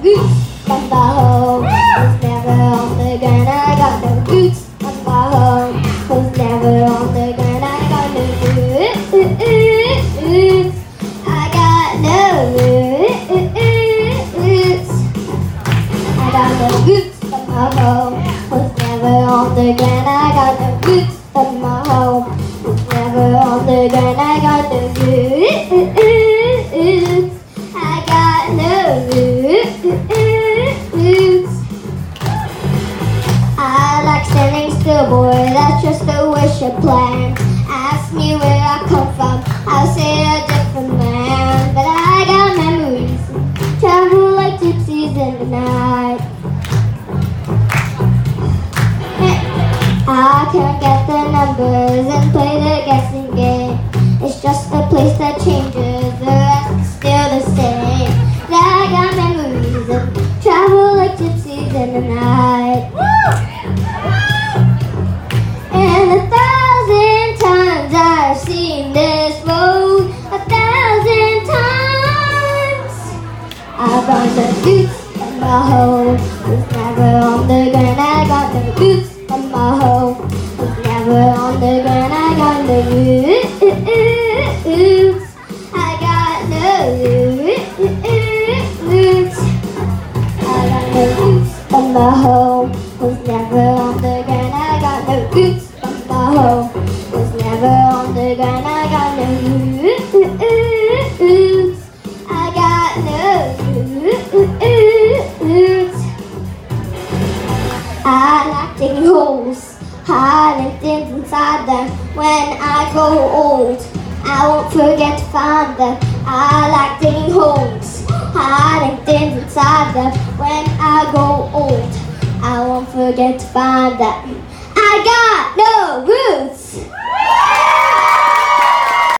roots from my home. Was never on the ground. I got no roots from my home. Was never on the ground. I got no roots. I got no roots. I got no roots from my home. Was never on the ground. I got no roots from my home. Was never on the ground. I got no roots. I got no roots. I like standing still, boy. That's just a wish you plan. Ask me where I come from. I'll say a different land, but I got memories. Travel like gypsies in the night. I can get the numbers and play the guessing game. It's just a place that changes, the rest is still the same. But I got memories and travel like gypsies in the night. And 1,000 times I've seen this road, 1,000 times. I've got the roots from my home. Was never on the ground. I got the roots from my home. Was never on the ground. I got the roots. I got no roots. I got no roots from my home. Was never on the ground. I got no roots from my home. Was never on the ground. I got no roots. I got no roots. I like digging holes, hiding things inside them. When I grow old, I won't forget to find them. I like digging holes, hiding things inside them. When I grow old, I won't forget to find them. I got no roots.